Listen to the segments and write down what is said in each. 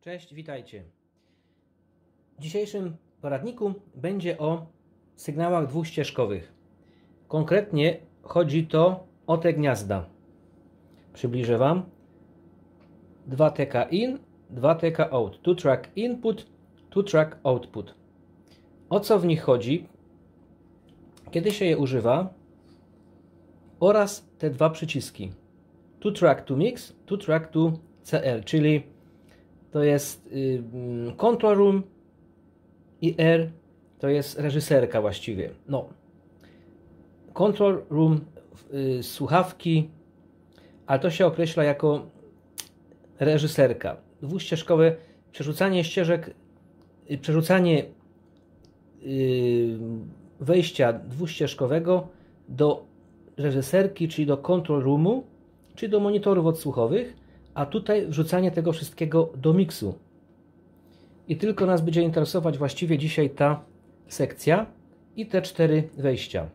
Cześć, witajcie. W dzisiejszym poradniku będzie o sygnałach dwuścieżkowych. Konkretnie chodzi to o te gniazda. Przybliżę Wam. 2TK in, 2TK out. 2-track input, 2-track output. O co w nich chodzi? Kiedy się je używa? Oraz te dwa przyciski. 2-track to mix, 2-track to CL, czyli to jest control room i R to jest reżyserka właściwie. No. Control room, słuchawki, ale to się określa jako reżyserka. Dwuścieżkowe przerzucanie ścieżek, przerzucanie wejścia dwuścieżkowego do reżyserki, czyli do control roomu, czyli do monitorów odsłuchowych, a tutaj wrzucanie tego wszystkiego do miksu. I tylko nas będzie interesować właściwie dzisiaj ta sekcja i te 4 wejścia.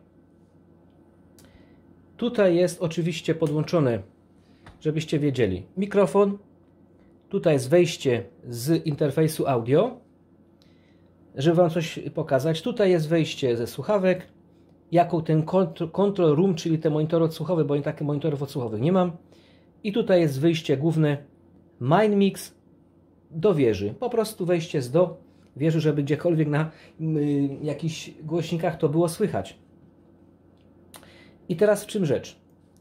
Tutaj jest oczywiście podłączone, żebyście wiedzieli, mikrofon. Tutaj jest wejście z interfejsu audio, żeby Wam coś pokazać. Tutaj jest wejście ze słuchawek, jako ten control room, czyli te monitory odsłuchowe, bo nie takie monitorów odsłuchowych nie mam. I tutaj jest wyjście główne MindMix do wieży. Po prostu wejście do wieży, żeby gdziekolwiek na jakichś głośnikach to było słychać. I teraz w czym rzecz?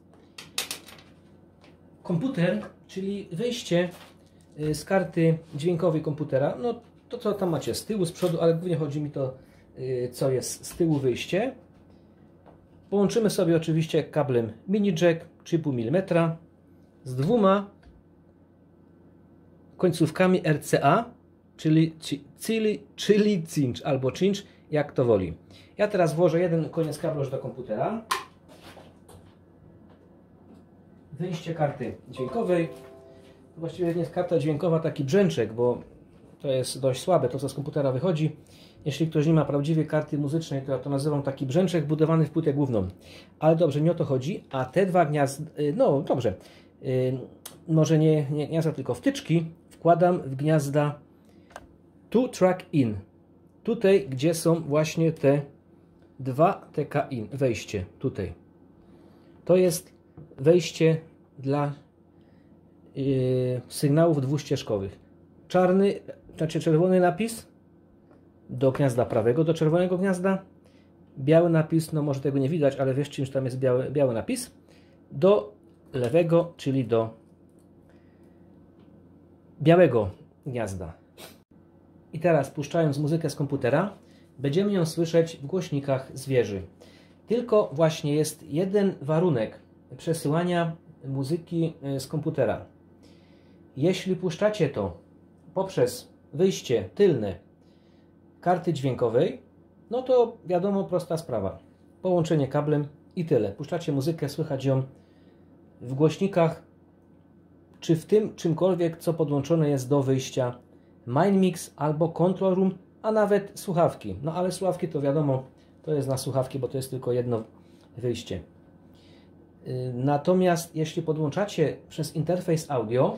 Komputer, czyli wyjście z karty dźwiękowej komputera. No to co tam macie z tyłu, z przodu, ale głównie chodzi mi to, co jest z tyłu wyjście. Połączymy sobie oczywiście kablem mini jack 3,5 mm z 2 końcówkami RCA, czyli cinch albo cinch, jak to woli. Ja teraz włożę jeden koniec kabla już do komputera. Wyjście karty dźwiękowej. Właściwie nie jest karta dźwiękowa, taki brzęczek, bo to jest dość słabe, to co z komputera wychodzi. Jeśli ktoś nie ma prawdziwej karty muzycznej, to ja to nazywam taki brzęczek budowany w płytę główną. Ale dobrze, nie o to chodzi. A te dwa gniazda, no dobrze, może nie gniazda, tylko wtyczki wkładam w gniazda 2-track in. Tutaj, gdzie są właśnie te 2TK in, wejście tutaj. To jest wejście dla sygnałów dwuścieżkowych. Czarny, znaczy czerwony napis do gniazda prawego, do czerwonego gniazda. Biały napis, no może tego nie widać, ale wierzcie, że tam jest biały napis. Do lewego, czyli do białego gniazda. I teraz, puszczając muzykę z komputera, będziemy ją słyszeć w głośnikach z wieży. Tylko właśnie jest jeden warunek przesyłania muzyki z komputera. Jeśli puszczacie to poprzez wyjście tylne karty dźwiękowej, no to wiadomo, prosta sprawa. Połączenie kablem i tyle. Puszczacie muzykę, słychać ją w głośnikach, czy w tym czymkolwiek, co podłączone jest do wyjścia MindMix albo Control Room, a nawet słuchawki. No ale słuchawki to wiadomo, to jest na słuchawki, bo to jest tylko jedno wyjście. Natomiast jeśli podłączacie przez interfejs audio,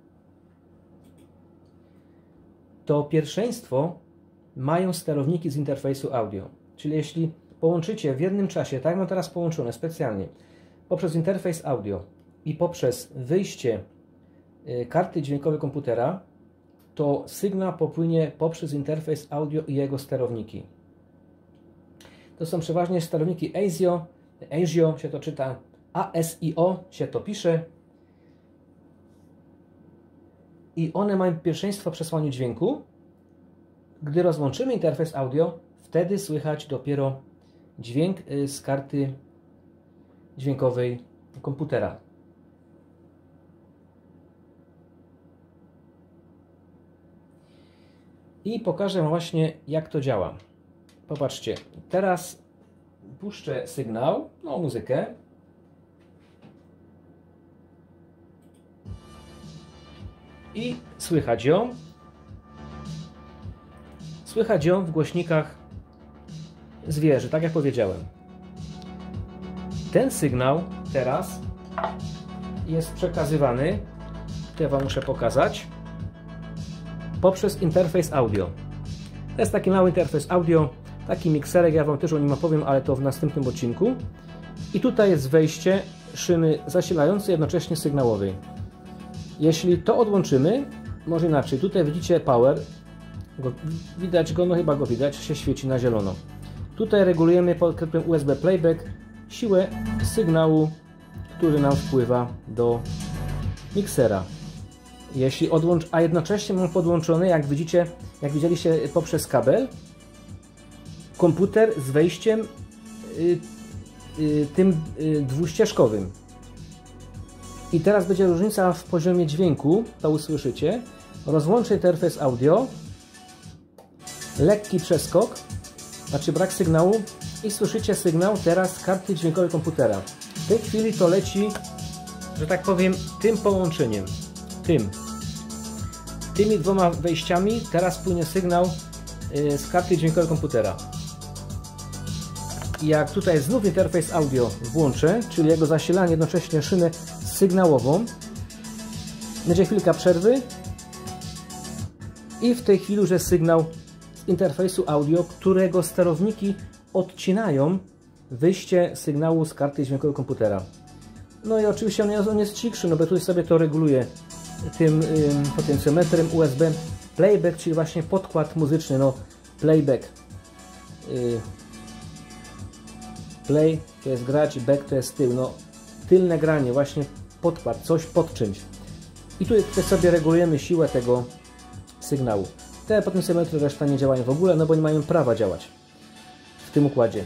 to pierwszeństwo mają sterowniki z interfejsu audio. Czyli jeśli połączycie w jednym czasie, tak jak mam teraz połączone specjalnie, poprzez interfejs audio i poprzez wyjście karty dźwiękowej komputera, to sygnał popłynie poprzez interfejs audio i jego sterowniki. To są przeważnie sterowniki ASIO się to czyta, ASIO się to pisze. I one mają pierwszeństwo w przesłaniu dźwięku. Gdy rozłączymy interfejs audio, wtedy słychać dopiero dźwięk z karty dźwiękowej komputera. I pokażę Wam właśnie, jak to działa. Popatrzcie, teraz puszczę sygnał, no muzykę. I słychać ją. Słychać ją w głośnikach z wieży, tak jak powiedziałem. Ten sygnał teraz jest przekazywany, to ja Wam muszę pokazać. poprzez interfejs audio. To jest taki mały interfejs audio, taki mikserek, ja Wam też o nim opowiem, ale to w następnym odcinku. I tutaj jest wejście szyny zasilającej, jednocześnie sygnałowej. Jeśli to odłączymy, może inaczej, tutaj widzicie power, widać go, no chyba go widać, się świeci na zielono. Tutaj regulujemy pod klepem USB playback siłę sygnału, który nam wpływa do miksera. Jeśli a jednocześnie mam podłączony, jak widzicie, jak widzieliście poprzez kabel, komputer z wejściem tym dwuścieżkowym. I teraz będzie różnica w poziomie dźwięku, to usłyszycie. Rozłączę interfejs audio, lekki przeskok, znaczy brak sygnału i słyszycie sygnał teraz z karty dźwiękowej komputera. W tej chwili to leci, że tak powiem, tym połączeniem, tymi dwoma wejściami teraz płynie sygnał z karty dźwiękowej komputera. I jak tutaj znów interfejs audio włączę, czyli jego zasilanie, jednocześnie szynę sygnałową, będzie chwilka przerwy i w tej chwili już jest sygnał z interfejsu audio, którego sterowniki odcinają wyjście sygnału z karty dźwiękowej komputera. No i oczywiście on jest cichszy, no bo tu sobie to reguluje tym potencjometrem USB playback, czyli właśnie podkład muzyczny, no playback. Play to jest grać, back to jest tył, no tylne granie, właśnie podkład, coś podciąć. I tutaj sobie regulujemy siłę tego sygnału. Te potencjometry reszta nie działają w ogóle, no bo nie mają prawa działać w tym układzie.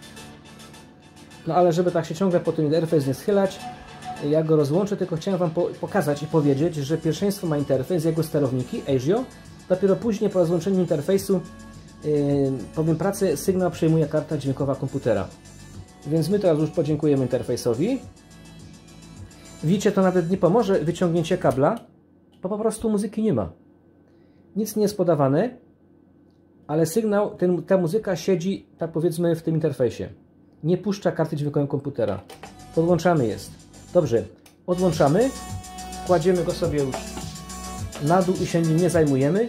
No ale żeby tak się ciągle po ten interfejs nie schylać, ja go rozłączę, tylko chciałem Wam pokazać i powiedzieć, że pierwszeństwo ma interfejs, jego sterowniki, ASIO. Dopiero później po rozłączeniu interfejsu, powiem pracę, sygnał przejmuje karta dźwiękowa komputera. Więc my teraz już podziękujemy interfejsowi. Widzicie, to nawet nie pomoże wyciągnięcie kabla, bo po prostu muzyki nie ma. Nic nie jest podawane, ale sygnał, ta muzyka siedzi, tak powiedzmy, w tym interfejsie. Nie puszcza karty dźwiękowej komputera. Podłączamy jest. Dobrze, odłączamy, kładziemy go sobie już na dół i się nim nie zajmujemy.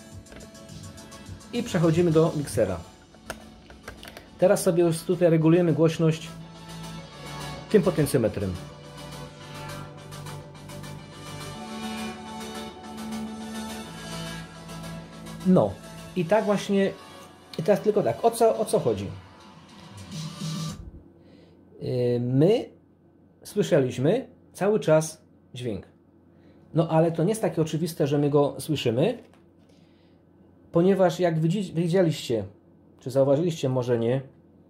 I przechodzimy do miksera. Teraz sobie już tutaj regulujemy głośność tym potencjometrem. No i tak właśnie, i teraz tylko tak, o co chodzi? My słyszeliśmy cały czas dźwięk. No ale to nie jest takie oczywiste, że my go słyszymy, ponieważ jak widzieliście, czy zauważyliście, może nie,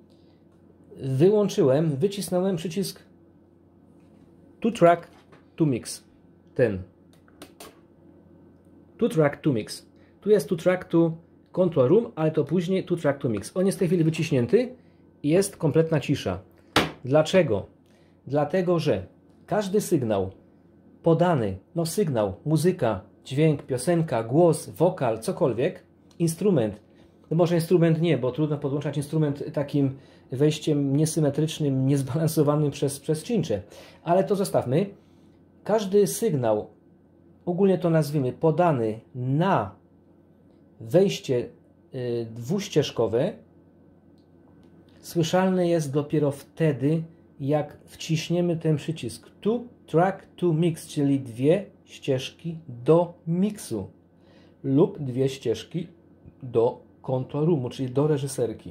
wycisnąłem przycisk To Track To Mix. Ten. To Track To Mix. Tu jest To Track To Control Room, ale to później To Track To Mix. On jest w tej chwili wyciśnięty i jest kompletna cisza. Dlaczego? Dlatego, że każdy sygnał podany, no sygnał, muzyka, dźwięk, piosenka, głos, wokal, cokolwiek, instrument, no może instrument nie, bo trudno podłączać instrument takim wejściem niesymetrycznym, niezbalansowanym przez czyncze, ale to zostawmy. Każdy sygnał, ogólnie to nazwijmy, podany na wejście dwuścieżkowe, słyszalny jest dopiero wtedy, jak wciśniemy ten przycisk To Track To Mix, czyli dwie ścieżki do miksu lub dwie ścieżki do control roomu, czyli do reżyserki.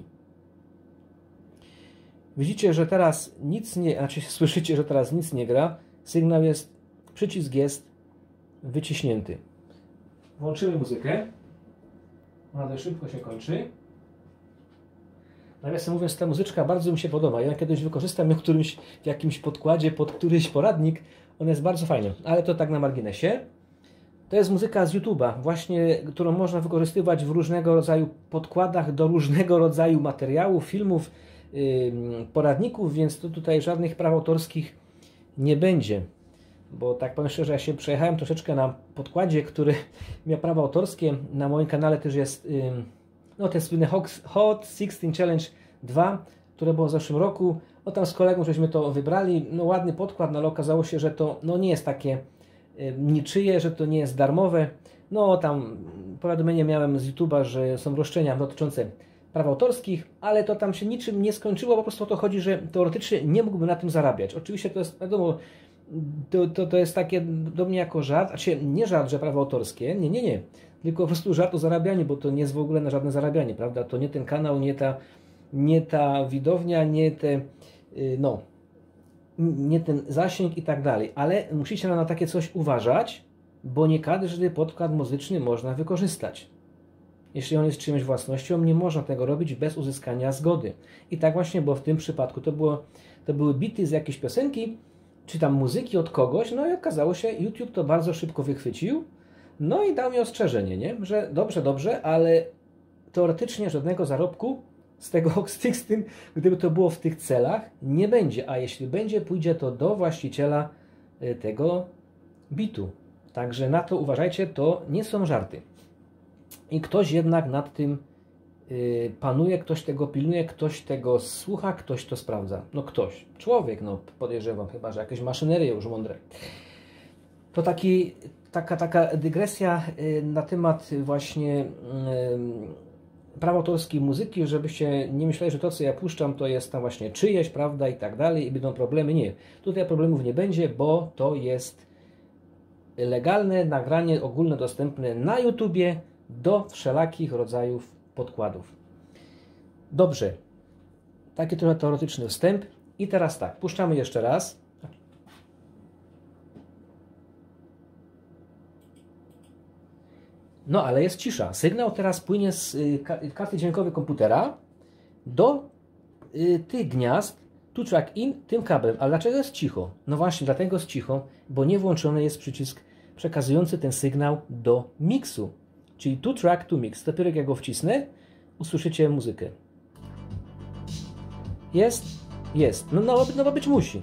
Widzicie, że teraz nic nie, znaczy słyszycie, że teraz nic nie gra. Sygnał jest, przycisk jest wyciśnięty. Włączymy muzykę. Ona dość szybko się kończy. Nawiasem mówiąc, ta muzyczka bardzo mi się podoba. Ja kiedyś wykorzystam ją w jakimś podkładzie pod któryś poradnik. Ona jest bardzo fajna, ale to tak na marginesie. To jest muzyka z YouTube'a, właśnie, którą można wykorzystywać w różnego rodzaju podkładach do różnego rodzaju materiałów, filmów, poradników, więc to tutaj żadnych praw autorskich nie będzie. Bo tak powiem szczerze, ja się przejechałem troszeczkę na podkładzie, który miał prawa autorskie. Na moim kanale też jest no, ten słynny Hot 16 Challenge 2, które było w zeszłym roku. No tam z kolegą żeśmy to wybrali. No ładny podkład, no ale okazało się, że to no, nie jest takie niczyje, że to nie jest darmowe. No tam powiadomienie miałem z YouTube'a, że są roszczenia dotyczące praw autorskich, ale to tam się niczym nie skończyło, po prostu o to chodzi, że teoretycznie nie mógłbym na tym zarabiać. Oczywiście to jest, wiadomo, to jest takie do mnie jako żart, znaczy nie żart, że prawa autorskie, nie, tylko po prostu żart o zarabianiu, bo to nie jest w ogóle na żadne zarabianie, prawda? To nie ten kanał, nie ta widownia, nie ten zasięg i tak dalej, ale musicie na takie coś uważać, bo nie każdy podkład muzyczny można wykorzystać. Jeśli on jest czyjąś własnością, nie można tego robić bez uzyskania zgody. I tak właśnie było w tym przypadku. To były bity z jakiejś piosenki, czy tam muzyki od kogoś, no i okazało się, YouTube to bardzo szybko wychwycił, no i dał mi ostrzeżenie, nie? Że dobrze, ale teoretycznie żadnego zarobku z tym, gdyby to było w tych celach, nie będzie, a jeśli będzie, pójdzie to do właściciela tego bitu. Także na to uważajcie, to nie są żarty. I ktoś jednak nad tym panuje, ktoś tego pilnuje, ktoś tego słucha, ktoś to sprawdza. No ktoś, człowiek, no podejrzewam, chyba że jakieś maszynerie już mądre. To taka dygresja na temat właśnie praw autorskich muzyki, żebyście nie myśleli, że to, co ja puszczam, to jest tam właśnie czyjeś, prawda, i tak dalej, i będą problemy. Nie, tutaj problemów nie będzie, bo to jest legalne nagranie ogólnodostępne na YouTubie do wszelakich rodzajów podkładów. Dobrze, taki trochę teoretyczny wstęp. I teraz tak, puszczamy jeszcze raz. No ale jest cisza. Sygnał teraz płynie z karty dźwiękowej komputera do tych gniazd, tu track in, tym kablem. Ale dlaczego jest cicho? No właśnie dlatego jest cicho, bo nie włączony jest przycisk przekazujący ten sygnał do miksu. Czyli to track to mix. Dopiero jak go wcisnę, usłyszycie muzykę. Jest? Jest. No bo być musi.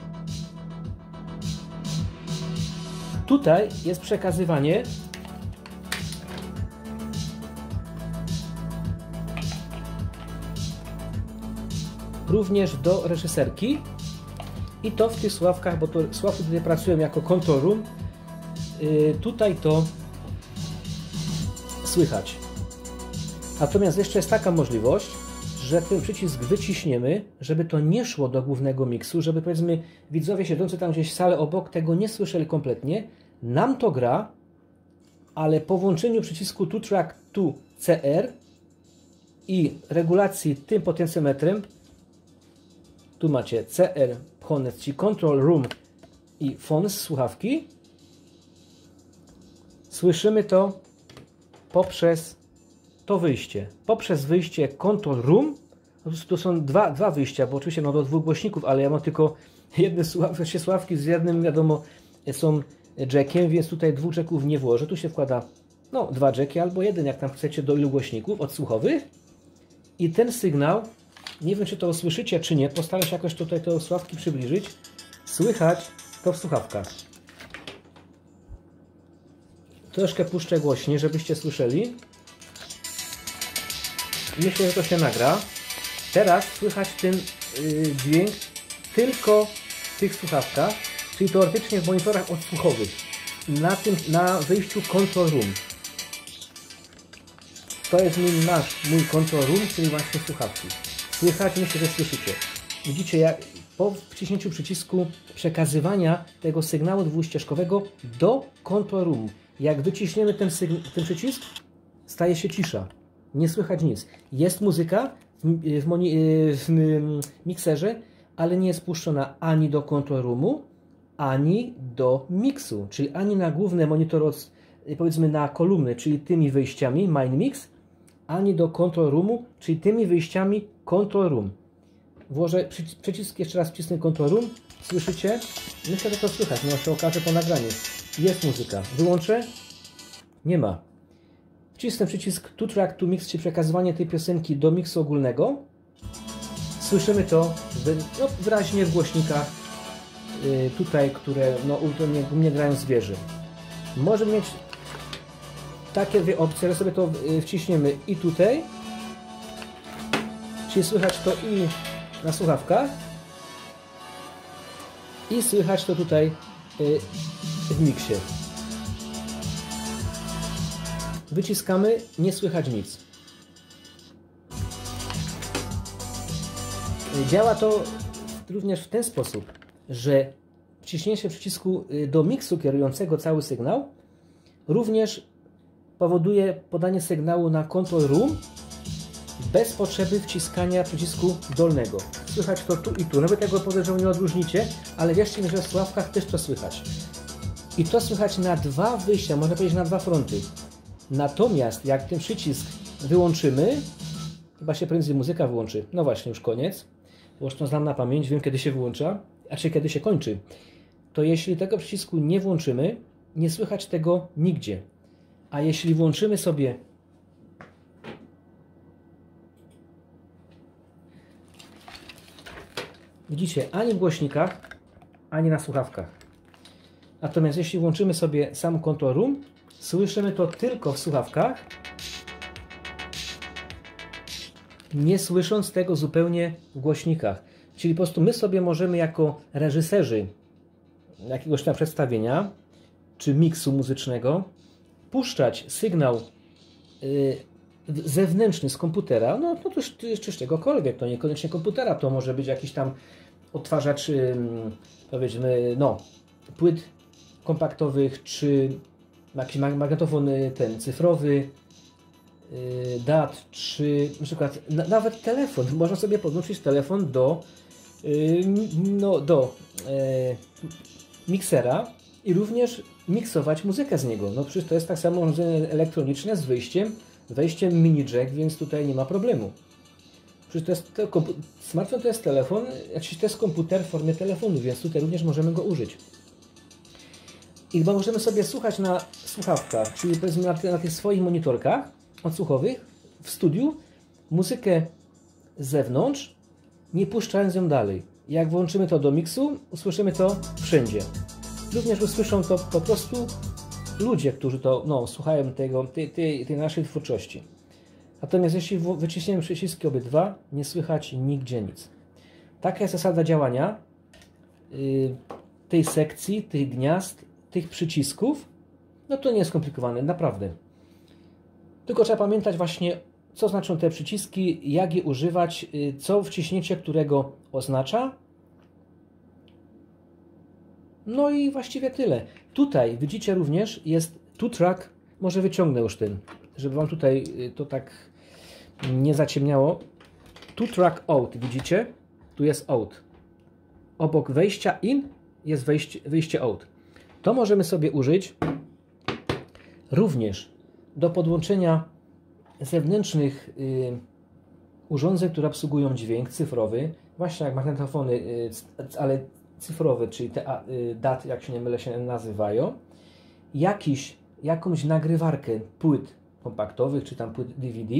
Tutaj jest przekazywanie również do reżyserki i to w tych sławkach, bo to sławki tutaj pracują jako control room. Tutaj to słychać. Natomiast jeszcze jest taka możliwość, że ten przycisk wyciśniemy, żeby to nie szło do głównego miksu, żeby powiedzmy widzowie siedzący tam gdzieś w salę obok tego nie słyszeli kompletnie. Nam to gra, ale po włączeniu przycisku to track to CR i regulacji tym potencjometrem, tu macie CR Phones, czyli Control Room i Phones, słuchawki, słyszymy to poprzez to wyjście. Poprzez wyjście Control Room, to są dwa wyjścia, bo oczywiście do dwóch głośników, ale ja mam tylko jedne słuchawki z jednym, wiadomo, są jackiem, więc tutaj dwóch jacków nie włożę. Tu się wkłada dwa jacki albo jeden, jak tam chcecie, do ilu głośników odsłuchowych. I ten sygnał, nie wiem czy to usłyszycie czy nie, postaram się jakoś tutaj te słuchawki przybliżyć. Słychać to w słuchawkach. Troszkę puszczę głośniej, żebyście słyszeli. Myślę, że to się nagra. Teraz słychać ten dźwięk tylko w tych słuchawkach, czyli teoretycznie w monitorach odsłuchowych. Na wyjściu Control Room. To jest mój Control Room, czyli właśnie słuchawki. Słychać, myślę, że słyszycie. Widzicie, jak po wciśnięciu przycisku przekazywania tego sygnału dwuścieżkowego do Control Roomu. Jak wyciśniemy ten przycisk, staje się cisza. Nie słychać nic. Jest muzyka w mikserze, ale nie jest puszczona ani do Control Roomu, ani do miksu, czyli ani na główny monitor, powiedzmy na kolumny, czyli tymi wyjściami Main Mix, ani do Control Roomu, czyli tymi wyjściami Control Room. Włożę przycisk, jeszcze raz wcisnę Control Room, słyszycie? Myślę, że to słychać, no się okaże po nagraniu. Jest muzyka. Wyłączę? Nie ma. Wcisnę przycisk To Track to Mix, czyli przekazywanie tej piosenki do miksu ogólnego. Słyszymy to wyraźnie w głośnikach tutaj, które u mnie grają zwierzę. Możemy mieć takie dwie opcje, że sobie to wciśniemy i tutaj, czyli słychać to i na słuchawkach, i słychać to tutaj w miksie. wyciskamy, nie słychać nic. Działa to również w ten sposób, że wciśnięcie przycisku do miksu kierującego cały sygnał również powoduje podanie sygnału na Control Room bez potrzeby wciskania przycisku dolnego. Słychać to tu i tu, nawet jak go podejrzewam nie odróżnicie, ale wierzcie mi, że w słuchawkach też to słychać. I to słychać na dwa wyjścia, można powiedzieć na dwa fronty. Natomiast jak ten przycisk wyłączymy, chyba się prędzej muzyka wyłączy, no właśnie, już koniec, bo już to znam na pamięć, wiem kiedy się wyłącza, a czy kiedy się kończy, to jeśli tego przycisku nie włączymy, nie słychać tego nigdzie. A jeśli włączymy sobie widzicie, ani w głośnikach, ani na słuchawkach. Natomiast jeśli włączymy sobie sam Control Room, słyszymy to tylko w słuchawkach, nie słysząc tego zupełnie w głośnikach. Czyli po prostu my sobie możemy jako reżyserzy jakiegoś tam przedstawienia, czy miksu muzycznego, puszczać sygnał zewnętrzny z komputera, no to czy z czegokolwiek, to niekoniecznie komputera, to może być jakiś tam odtwarzacz, powiedzmy, no, płyt kompaktowych, czy jakiś magnetofon ten cyfrowy, DAT, czy na przykład nawet telefon. Można sobie podłączyć telefon do miksera i również miksować muzykę z niego. No przecież to jest tak samo urządzenie elektroniczne z wejściem mini jack, więc tutaj nie ma problemu. Przecież smartfon to jest telefon, to jest komputer w formie telefonu, więc tutaj również możemy go użyć. I chyba możemy sobie słuchać na słuchawkach, czyli powiedzmy na tych swoich monitorkach odsłuchowych w studiu muzykę z zewnątrz, nie puszczając ją dalej. Jak włączymy to do miksu, usłyszymy to wszędzie. Również usłyszą to po prostu ludzie, którzy to słuchają tej naszej twórczości. Natomiast jeśli wyciśniemy przyciski obydwa, nie słychać nigdzie nic. Taka jest zasada działania tej sekcji, tych gniazd, tych przycisków. No to nie jest skomplikowane, naprawdę. Tylko trzeba pamiętać właśnie, co znaczą te przyciski, jak je używać, co wciśnięcie którego oznacza. No i właściwie tyle. Tutaj widzicie również jest two-track, może wyciągnę już ten, żeby Wam tutaj to tak nie zaciemniało. Two-track out, widzicie? Tu jest out. Obok wejścia in jest wyjście out. To możemy sobie użyć również do podłączenia zewnętrznych urządzeń, które obsługują dźwięk cyfrowy, właśnie jak magnetofony, ale cyfrowe, czyli te DAT, jak się nie mylę, się nazywają, jakąś nagrywarkę płyt kompaktowych, czy tam płyt DVD,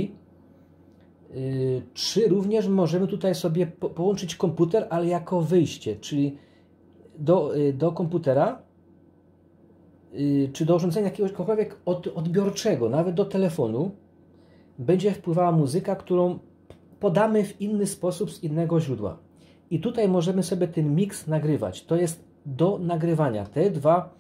czy również możemy tutaj sobie połączyć komputer, ale jako wyjście, czyli do komputera, czy do urządzenia jakiegokolwiek odbiorczego, nawet do telefonu, będzie wpływała muzyka, którą podamy w inny sposób z innego źródła. I tutaj możemy sobie ten miks nagrywać. To jest do nagrywania. Te dwa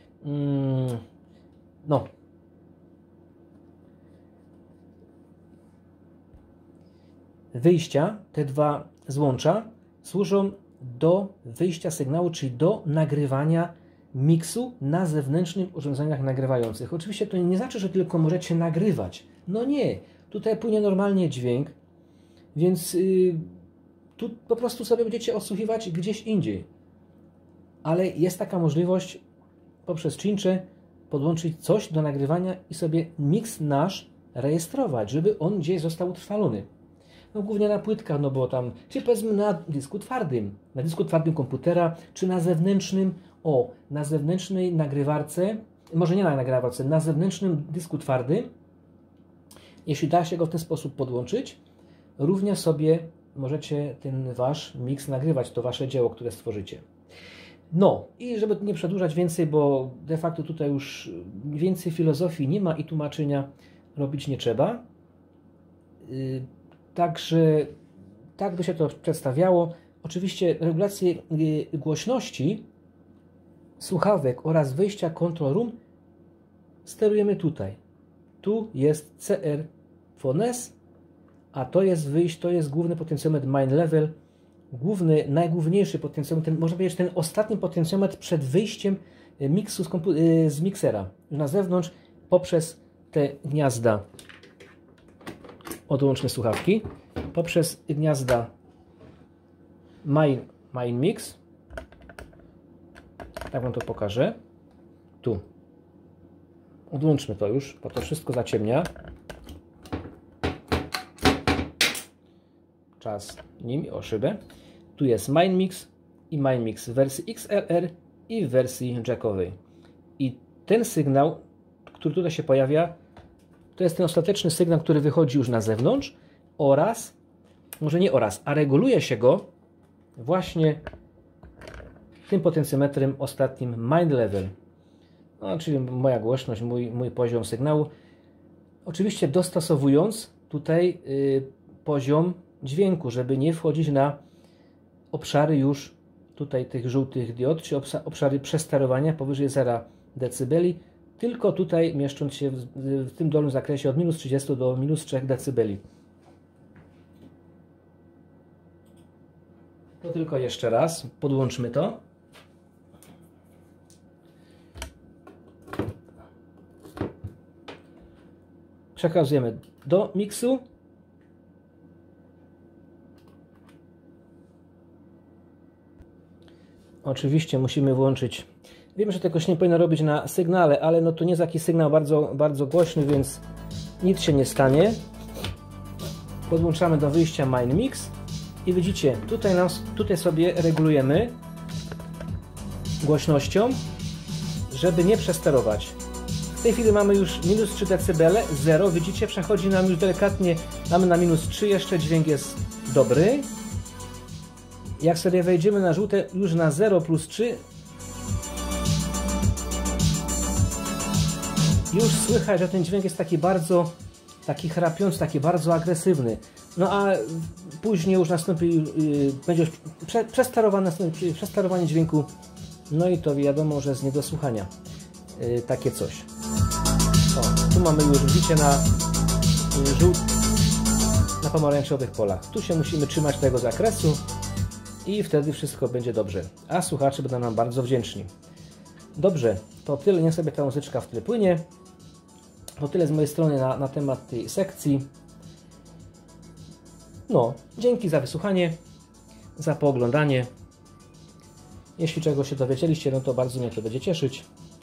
wyjścia, te dwa złącza służą do wyjścia sygnału, czyli do nagrywania miksu na zewnętrznych urządzeniach nagrywających. Oczywiście to nie znaczy, że tylko możecie nagrywać. No nie. Tutaj płynie normalnie dźwięk, więc tu po prostu sobie będziecie odsłuchiwać gdzieś indziej. Ale jest taka możliwość poprzez czyncze podłączyć coś do nagrywania i sobie miks nasz rejestrować, żeby on gdzieś został utrwalony. No głównie na płytkach, no bo tam, czy powiedzmy na dysku twardym komputera, czy na zewnętrznym, na zewnętrznej nagrywarce, może nie na nagrywarce, na zewnętrznym dysku twardym, jeśli da się go w ten sposób podłączyć, również sobie możecie ten wasz miks nagrywać, to wasze dzieło, które stworzycie. No i żeby nie przedłużać więcej, bo de facto tutaj już więcej filozofii nie ma i tłumaczenia robić nie trzeba. Także tak by się to przedstawiało. Oczywiście regulację głośności słuchawek oraz wyjścia Control Room sterujemy tutaj. tu jest CR Phones, a to jest to jest główny potencjometr main level, główny, najgłówniejszy potencjometr, można powiedzieć ten ostatni potencjometr przed wyjściem miksu z miksera. Na zewnątrz poprzez te gniazda, odłączmy słuchawki, poprzez gniazda main mix, tak wam to pokażę, tu. Odłączmy to już, bo to wszystko zaciemnia. Czas nim o szybę. Tu jest main mix i main mix w wersji XLR i w wersji jackowej. I ten sygnał, który tutaj się pojawia, to jest ten ostateczny sygnał, który wychodzi już na zewnątrz oraz, może nie oraz, a reguluje się go właśnie tym potencjometrem ostatnim main level. No, czyli moja głośność, mój poziom sygnału. Oczywiście dostosowując tutaj poziom dźwięku, żeby nie wchodzić na obszary już tutaj tych żółtych diod, czy obszary przesterowania powyżej 0 dB, tylko tutaj mieszcząc się w tym dolnym zakresie od -30 do -3 dB. To tylko jeszcze raz podłączmy to. Przekazujemy do miksu. Oczywiście musimy włączyć. Wiem, że tego się nie powinno robić na sygnale, ale no to nie jest jakiś sygnał bardzo głośny, więc nic się nie stanie. Podłączamy do wyjścia main mix i widzicie, tutaj sobie regulujemy głośnością, żeby nie przesterować. W tej chwili mamy już -3 dB, 0, widzicie, przechodzi nam już delikatnie, mamy na -3, jeszcze dźwięk jest dobry. Jak sobie wejdziemy na żółte, już na 0 + 3, już słychać, że ten dźwięk jest taki chrapiący, taki bardzo agresywny. No a później już nastąpi, będzie już przesterowanie dźwięku, no i to wiadomo, że jest nie do słuchania. Takie coś. O, tu mamy już, widzicie, na pomarańczowych polach. Tu się musimy trzymać tego zakresu i wtedy wszystko będzie dobrze. A słuchacze będą nam bardzo wdzięczni. Dobrze, to tyle. Niech sobie ta muzyczka w tle płynie. To tyle z mojej strony na temat tej sekcji. No, dzięki za wysłuchanie, za pooglądanie. Jeśli czegoś się dowiedzieliście, no to bardzo mnie to będzie cieszyć.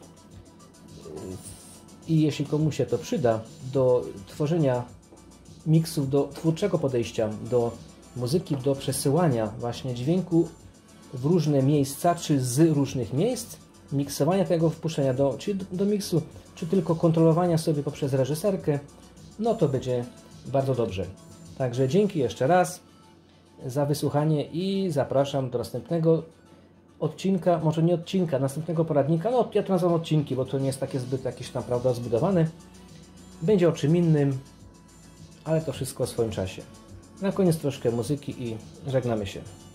I jeśli komuś się to przyda do tworzenia miksów, do twórczego podejścia do muzyki, do przesyłania właśnie dźwięku w różne miejsca, czy z różnych miejsc, miksowania tego, wpuszczenia czy do miksu, czy tylko kontrolowania sobie poprzez reżyserkę, no to będzie bardzo dobrze. Także dzięki jeszcze raz za wysłuchanie i zapraszam do następnego odcinka, może nie odcinka, następnego poradnika. No ja to nazywam odcinki, bo to nie jest takie zbyt jakieś tam, prawda, zbudowane. Będzie o czym innym, ale to wszystko w swoim czasie. Na koniec troszkę muzyki i żegnamy się.